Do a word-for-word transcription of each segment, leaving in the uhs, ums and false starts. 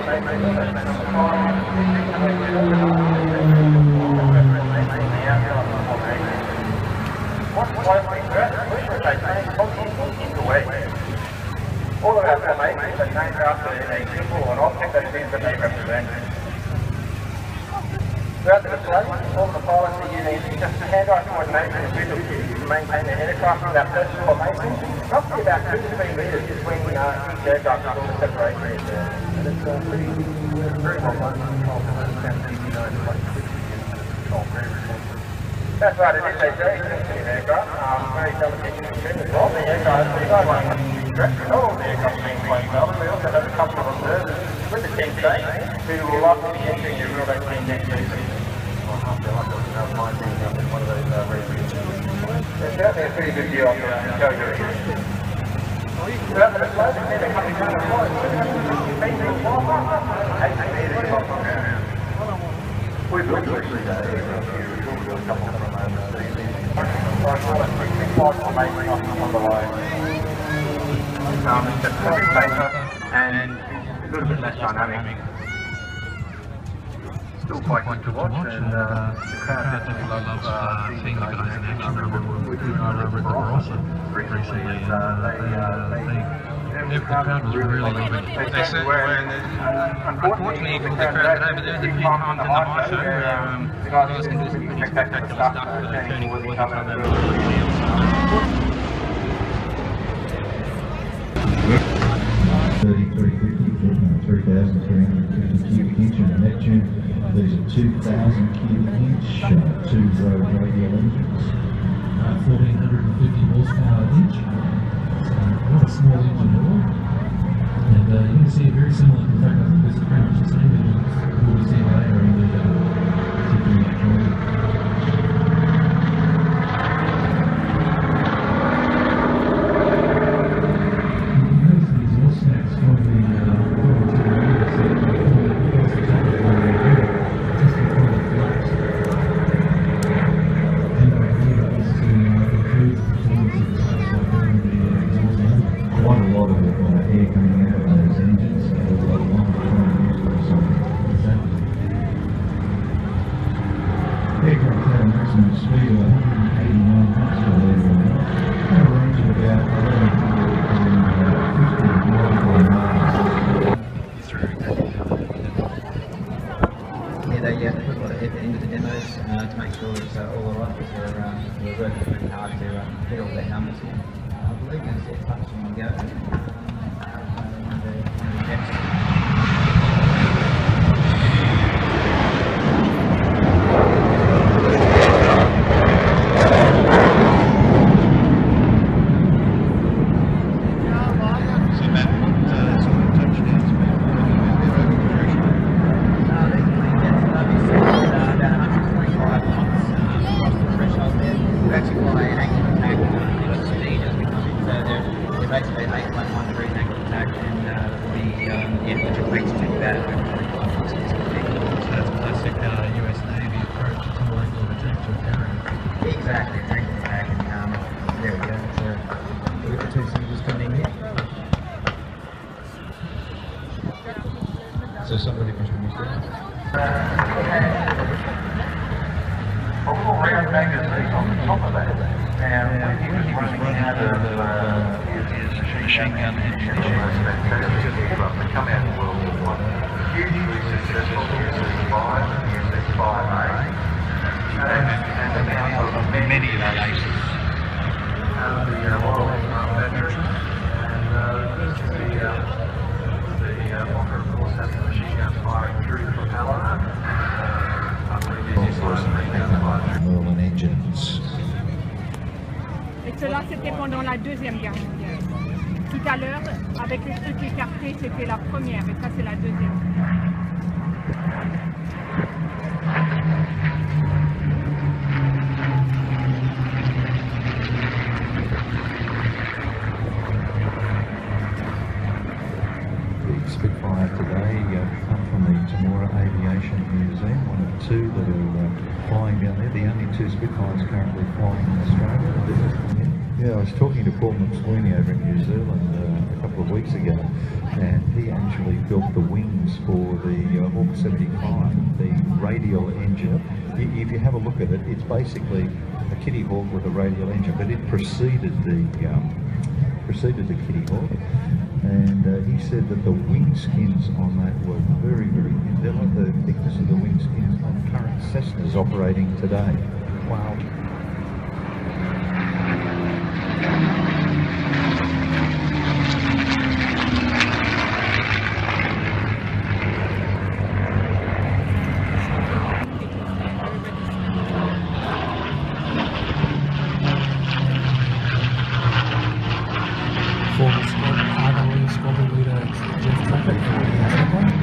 All of our formations are named after a symbol or an object that is that they represent. Throughout the display, all the pilots are using just hand-eye coordination and visual cues to maintain their aircraft without personal formation, roughly about two to three metres between uh, each aircraft with all the separation there. And it's uh, pretty, very well done. That's right, it is a very sensitive aircraft, um, very delicate condition as well. The aircraft, the guidelines are all the aircraft being quite well. We also have a couple of observers with the team today who will likely be entering the real team next week. I feel like I was mind being up in one of those uh, races. There's certainly a pretty good view of the show here. Throughout the display, the team are coming down the flight. We've looked at the aircraft here. A couple from overseas. On the way. Um, it's just a bit safer and a little bit less dynamic. Still quite good to watch, and uh, the crowd definitely loves uh, seeing the guys in action. I remember we were over at Barossa recently, and uh, they, uh, they, the crowd was really loving it. They certainly were, and unfortunately the crowd over there, the time on the high show, um, the guys can do some spectacular stuff, uh, turning with each other. thirty-three fifty, three thousand three hundred fifty cubic inch and a Neptune. These are two thousand cubic inch, uh, two road radial engines. Uh, fourteen fifty horsepower each. So not a small engine at all. And uh, you can see it very similar. In fact, I think this is pretty much the same engine as we'll see later in the uh, particular drawing. So somebody must have missed out. A little round magazine on the top of that, and when he was running out of uh, his machine gun engine, they come out in World War One. Hugely successful, the S S five and the S S five A, and the now of many of the aces. The Royal veteran, and the the Walker, of course, has the machine guns firing through the propeller. Merlin engines. Et cela, c'était pendant la Deuxième Guerre mondiale. Tout à l'heure, avec les trucs écartés, c'était la première, et ça, c'est la deuxième. Spitfire today uh, come from the Temora Aviation Museum, one of two that are uh, flying down there, the only two Spitfires currently flying in Australia. Yeah, I was talking to Paul McSweeney over in New Zealand uh, a couple couple of weeks ago, and he actually built the wings for the uh, Hawk seventy-five, the radial engine. I- If you have a look at it, it's basically a Kitty Hawk with a radial engine, but it preceded the um, preceded the Kitty Hawk. And uh, he said that the wing skins on that were very, very thin. They're like the thickness of the wing skins on current Cessnas operating today. Wow. Former squad, Argyle squadron leader Jeff Trafford for the Trapper.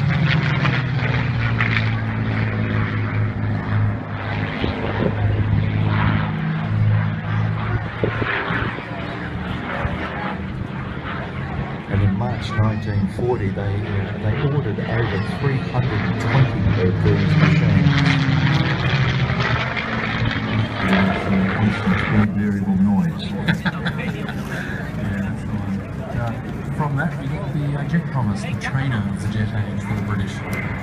And in March nineteen forty, they uh, they ordered over three hundred twenty of these machines. Constant variable noise. Uh, from that, we got the uh, Jet Promise, the trainer of the jet age for the British.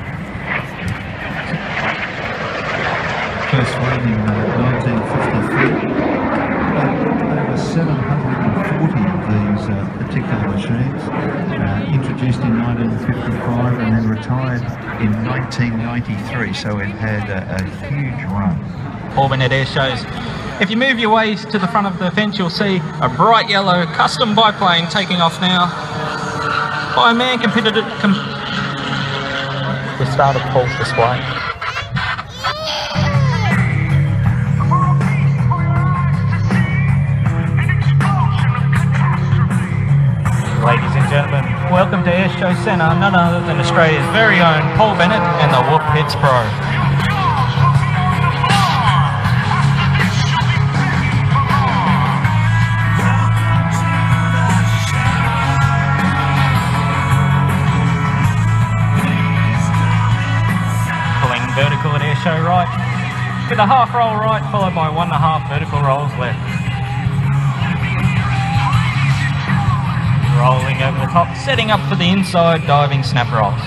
First one in uh, nineteen fifty-three. Uh, over seven hundred forty of these uh, particular machines, uh, introduced in nineteen fifty-five and then retired in nineteen ninety-three, so it had a, a huge run. Paul Bennett Air Shows. If you move your ways to the front of the fence, you'll see a bright yellow custom biplane taking off now by a man competed com the start of Paul's display. Ladies and gentlemen, welcome to Air Show Centre, none other than Australia's very own Paul Bennett and the Whoop Hits Pro. Vertical at air show right, with a half roll right followed by one and a half vertical rolls left. Rolling over the top, setting up for the inside diving snap rolls.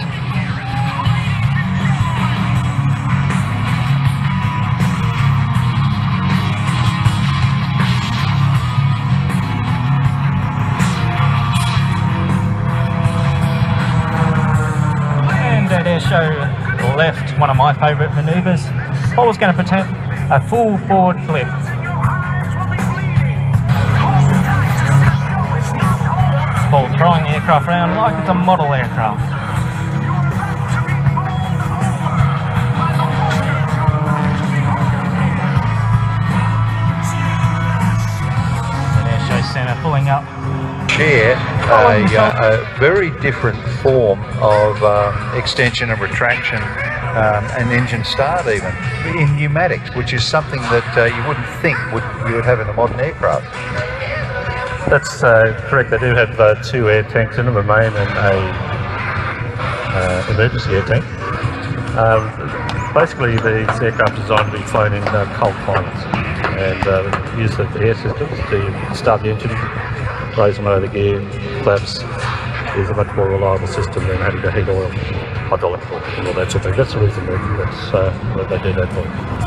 And at air show left, one of my favourite manoeuvres. Paul's going to pretend a full forward flip. Paul throwing the aircraft around like it's a model aircraft. And Air Show Centre pulling up. Share a, uh, a very different form of um, extension and retraction um, and engine start even in pneumatics, which is something that uh, you wouldn't think would you would have in a modern aircraft. That's uh, correct. They do have uh, two air tanks in them, a main and a uh, emergency air tank. Um, basically, these aircraft are designed to be flown in uh, cold climates and uh, use the air systems to start the engine, raise and lower the gear, flaps is a much more reliable system than having to heat oil, hydraulic oil, and all that sort of thing. That's the reason that, that's, uh, that they do that for.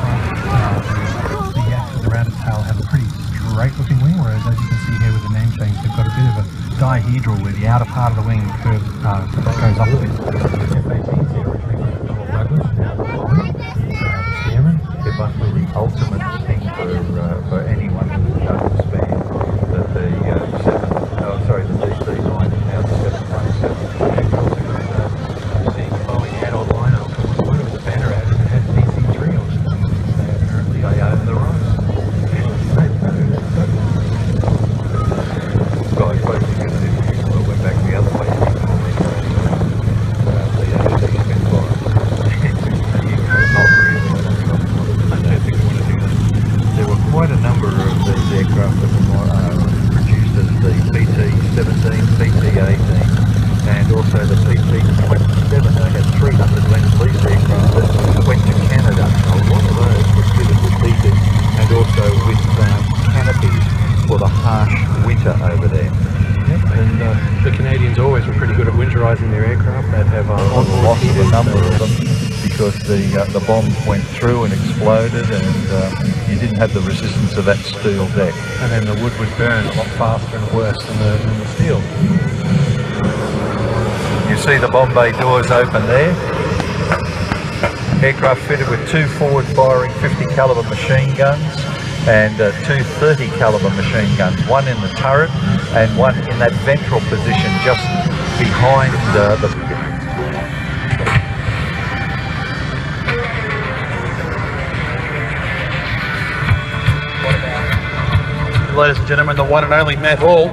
The Yak, the rounded tail, have a pretty straight looking wing, whereas as you can see here with the name change, they've got a bit of a dihedral where the outer part of the wing curves, uh, goes up a bit. F eighteens here originally were double flappers, now the line, uh, steering. It must be the ultimate thing for uh, for anyone who doesn't span that the uh, seven, oh sorry, the D C nine and now the seven twenty-seven. You've also got uh, seeing following adult lineup. What was the banner ad? It had D C three on it. Apparently they own the rights. Guys, basically, if you went back the other way, uh, the loss of a number of them because the uh, the bombs went through and exploded, and uh, you didn't have the resistance of that steel deck. And then the wood would burn a lot faster and worse than the, than the steel. You see the bomb bay doors open there. Aircraft fitted with two forward firing fifty caliber machine guns and uh, two thirty caliber machine guns, one in the turret and one in that ventral position just behind uh, the... Ladies and gentlemen, the one and only Matt Hall.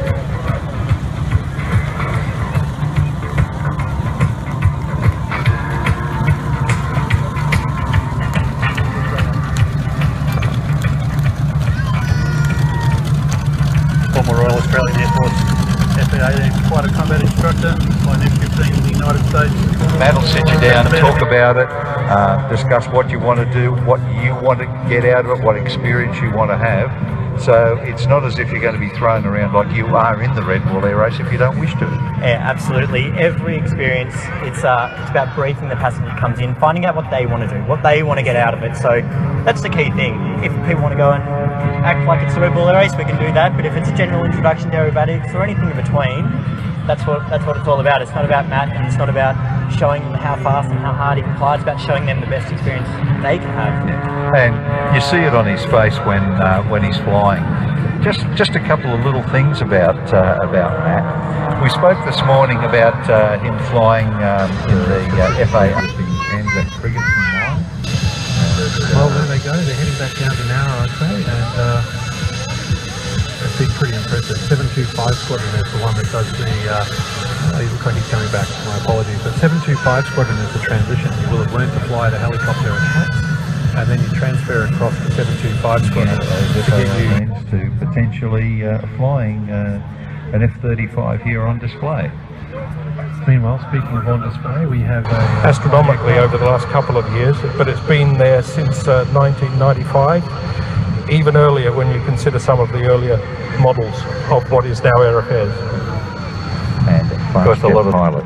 Former Royal Australian Air Force F A eighteen Fighter Combat Instructor, Flight F fifteen in the United States. Matt will sit you down, talk about it, uh, discuss what you want to do, what you want to get out of it, what experience you want to have. So it's not as if you're going to be thrown around like you are in the Red Bull Air Race if you don't wish to. Yeah, absolutely. Every experience, it's uh, it's about briefing the passenger who comes in, finding out what they want to do, what they want to get out of it. So that's the key thing. If people want to go and act like it's a Red Bull Air Race, we can do that. But if it's a general introduction to aerobatics or anything in between, that's what that's what it's all about. It's not about Matt, and it's not about showing them how fast and how hard he can fly. It's about showing them the best experience they can have. And you see it on his face when uh, when he's flying. Just just a couple of little things about uh, about Matt. We spoke this morning about uh, him flying um, in the uh, F A and the frigates and mine. Well, there they go. They're heading back down to Nowra, I'd say, and uh, it's been pretty impressive. seven two five Squadron is the one that does the. Uh, oh, he looks like he's coming back. My apologies. But seven two five Squadron is the transition. You will have learned to fly the helicopter and hats, and then you transfer across to seven two five Squadron yeah, to get you to potentially uh, flying uh, an F thirty-five here on display. Meanwhile, speaking of on display, we have a, uh, astronomically over the last couple of years, but it's been there since uh, nineteen ninety-five, even earlier when you consider some of the earlier models of what is now Air Affairs. And of course, a lot of pilot.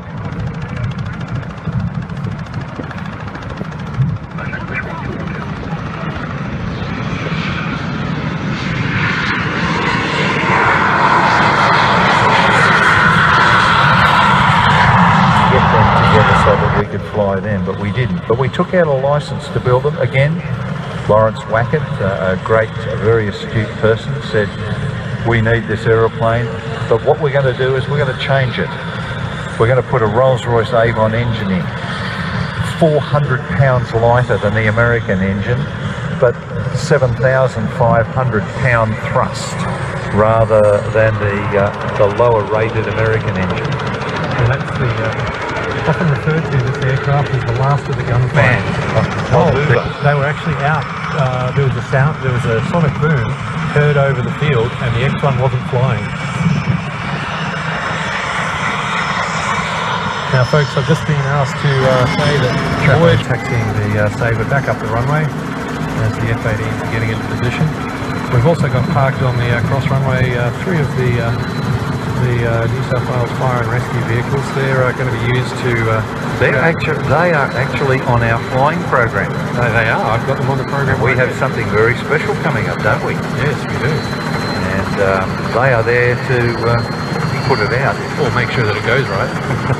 Fly them, but we didn't. But we took out a license to build them. Again, Lawrence Wackett, uh, a great, a very astute person, said, we need this aeroplane, but what we're going to do is we're going to change it. We're going to put a Rolls-Royce Avon engine in, four hundred pounds lighter than the American engine, but seven thousand five hundred pound thrust rather than the, uh, the lower rated American engine. And that's the uh often referred to this aircraft as the last of the gunfire. Oh, they, they were actually out. Uh, there was a sound, there was a sonic boom heard over the field, and the X one wasn't flying. Now, folks, I've just been asked to uh, say that we're taxiing the uh, Sabre back up the runway as the F eighteen is getting into position. We've also got parked on the uh, cross runway uh, three of the uh, the uh, New South Wales Fire and Rescue vehicles. They're uh, going to be used to... Uh, They're actually, they are actually on our flying program. No, they are. I've got them on the program. And we have something very special coming up, don't we? Yes, we do. And um, they are there to uh, put it out. Or make sure that it goes right.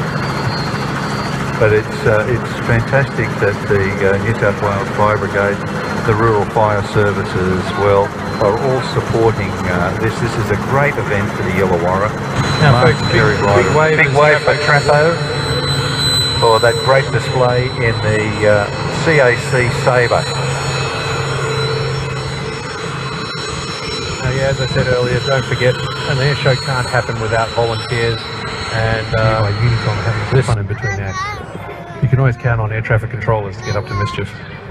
But it's, uh, it's fantastic that the uh, New South Wales Fire Brigade, the Rural Fire Services, well, are all supporting uh, this. This is a great event for the Illawarra. Now, folks, big, big wave, big wave for Trapo for that great display in the uh, C A C Sabre. Now, yeah, as I said earlier, don't forget, an air show can't happen without volunteers, and uh, Unicom having this fun in between acts. You can always count on air traffic controllers to get up to mischief.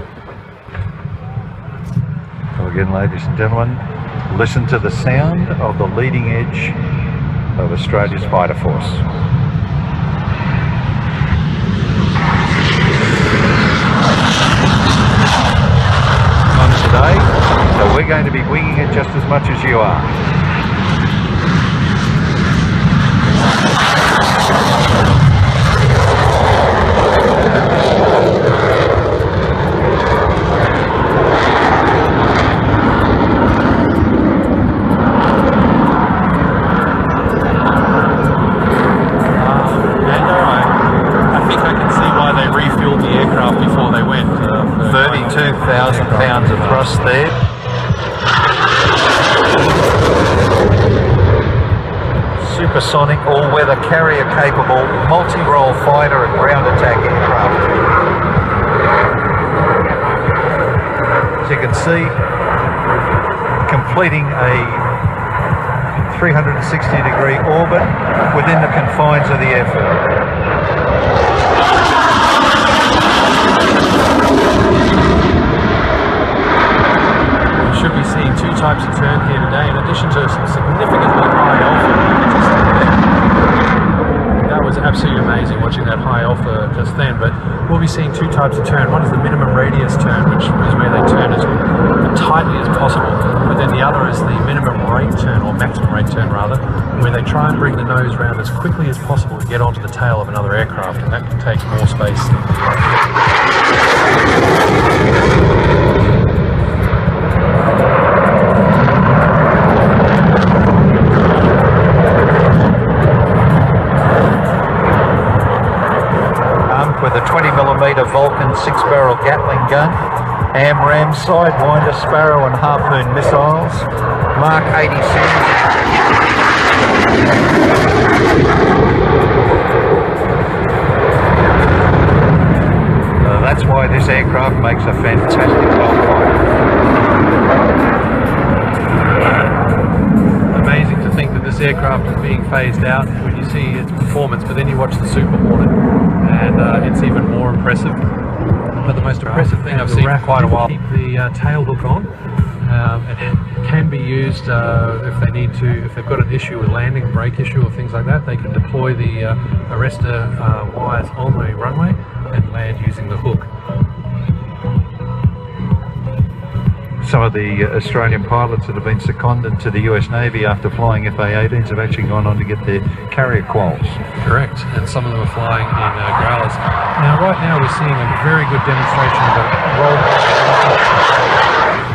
So again, ladies and gentlemen, listen to the sound of the leading edge of Australia's fighter force. On today, so we're going to be winging it just as much as you are. thousand pounds of thrust there. Supersonic, all-weather, carrier-capable, multi-role fighter and ground attack aircraft. As you can see, completing a three hundred sixty degree orbit within the confines of the airfield. We should be seeing two types of turn here today, in addition to some significantly high alpha. That was absolutely amazing watching that high alpha just then, but we'll be seeing two types of turn. One is the minimum radius turn, which is where they turn as tightly as possible, but then the other is the minimum rate turn, or maximum rate turn rather, where they try and bring the nose round as quickly as possible to get onto the tail of another aircraft, and that can take more space than with a twenty millimeter Vulcan six-barrel Gatling gun, AMRAAM, Sidewinder, Sparrow and Harpoon missiles, Mark eighty-six. Uh, that's why this aircraft makes a fantastic dogfighter. amazing to think that this aircraft is being phased out when you see its performance, but then you watch the Super Hornet and uh, it's even more impressive. But the most impressive thing I've seen for quite a while, keep the uh, tail hook on. Um, it can be used uh, if they need to, if they've got an issue with landing, brake issue or things like that, they can deploy the uh, arrestor uh, wires on the runway and land using the hook. Some of the Australian pilots that have been seconded to the U S Navy after flying F A eighteens have actually gone on to get their carrier quals. Correct, and some of them are flying in uh, Growlers. Now, right now we're seeing a very good demonstration of a roll.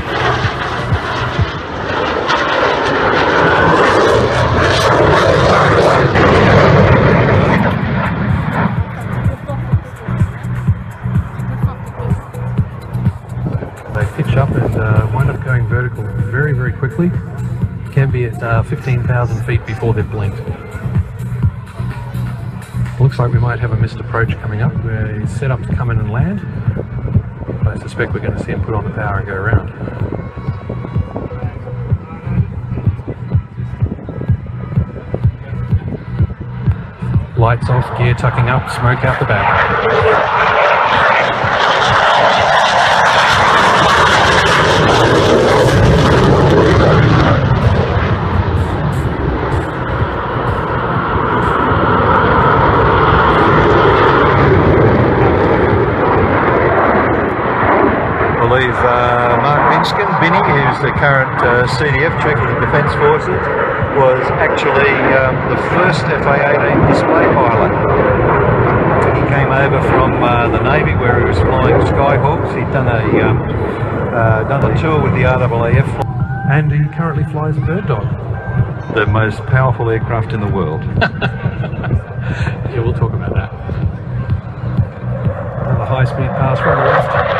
Up and uh, wind up going vertical very, very quickly. Can be at uh, fifteen thousand feet before they've blinked. Looks like we might have a missed approach coming up where he's set up to come in and land. I suspect we're going to see him put on the power and go around. Lights off, gear tucking up, smoke out the back. I believe uh, Mark Minskin, Binny, who's the current uh, C D F Chief of the Defence Forces, was actually um, the first F A eighteen display pilot. He came over from uh, the Navy where he was flying Skyhawks. He'd done a um, uh, done a tour with the R A A F. And he currently flies a Bird Dog. The most powerful aircraft in the world. Yeah, we'll talk about that. Another high-speed pass from the left.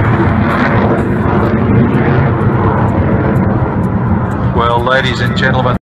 Well, ladies and gentlemen,